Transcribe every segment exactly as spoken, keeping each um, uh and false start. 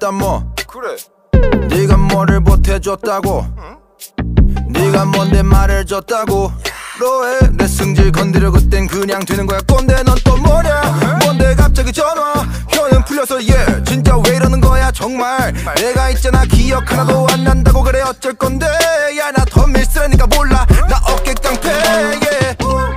일단 뭐 그래 네가 뭐를 보태줬다고 응? 네가 뭔데 말을 줬다고 너의 내 승질 건드려 그땐 그냥 되는 거야 꼰대 넌 또 뭐냐 뭔데 갑자기 전화 혀는 풀려서 얘 yeah. 진짜 왜 이러는 거야 정말 내가 있잖아 기억 하나도 안 난다고 그래 어쩔 건데 야 나 더 밀쓰라니까 몰라 나 어깨 깡패 yeah.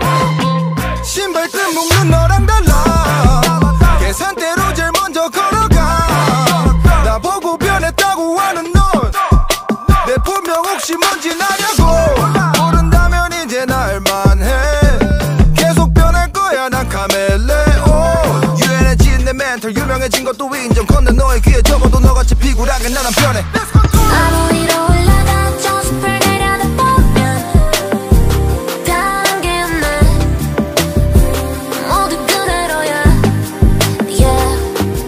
신발끈 묶는 너랑 달라 계산대로 제일 먼저 걸어가 나보고 변했다고 하는 넌 내 본명 혹시 뭔지 아냐고 모른다면 이제 날만해 계속 변할 거야 난 카멜레온 유연해진 내 멘탈 유명해진 것도 인정 건데 너의 귀에 적어도 너같이 비굴하게 난 안 변해 아무 위로 올라가 저 숲을 내려다보면 다른 게 없나 모두 그대로야 yeah.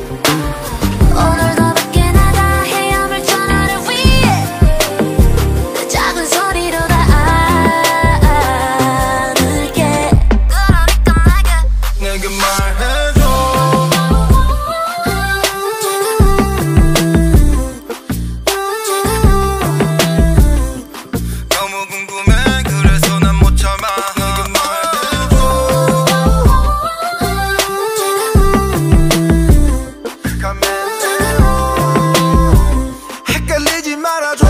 오늘도 밖에 나가 헤엄을 쳐 나를 위해 작은 소리로 다 안을게 그러니까 내게 내게 말해줘 너무 궁금해 그래서 난 못 참아 내게 말해줘 카멜레온 헷갈리지 말아줘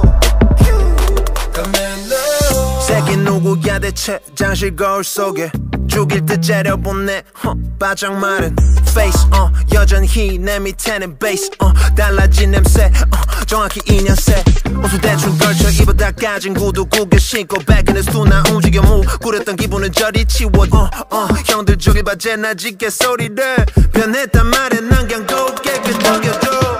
카멜레온 새끼 누구야 대체 장실 거울 속에 죽일 듯 째려보네 바짝 마른 face uh, 여전히 내 밑에는 bass uh, 달라진 냄새 uh, 정확히 이 년새 옷을 대충 걸쳐 입어다 까진 구두 구겨 신고 back in the stool 나 움직여 move 꾸렸던 기분은 저리 치워 uh, uh, 형들 저기 봐 쟤나 짖게 소리를 변했단 말에 난 그냥 곱게 끄덕여줘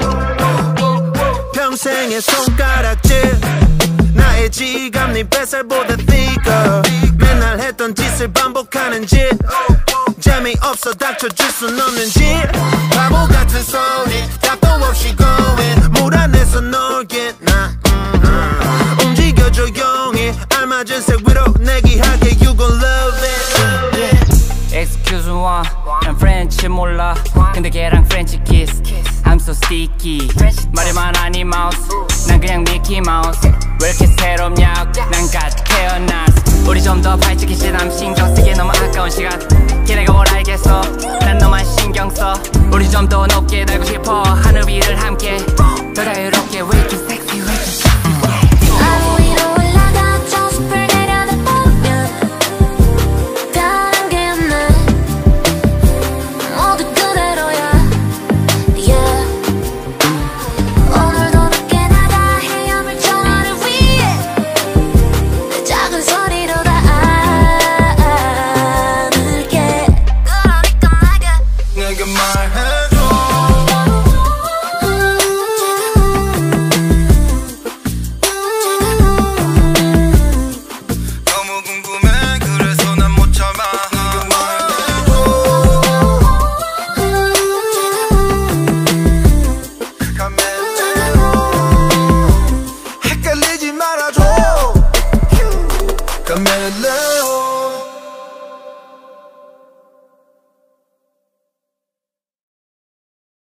평생의 손가락질 나의 지갑 네 뱃살보다 thicker 맨날 했던 짓을 반복하는 짓 재미없어 닥쳐줄 순 없는 짓 바보 같은 소리 답도 없이 going 물 안에서 놀긴 나 음, 움직여 조용히 알맞은 색 위로 내기하게 You gon' love it yeah. Excuse me 난 프렌치 몰라 근데 걔랑 프렌치 키스 I'm so sticky 말에만 하니 마우스 난 그냥 미키 마우스 왜 이렇게 새롭냐 난 갓 태어났어 우리 좀 더 발칙이지 남 신경 쓰기 너무 아까운 시간 걔네가 뭘 알겠어 난 너만 신경 써 우리 좀 더 높게 날고 싶어 하늘 위를 함께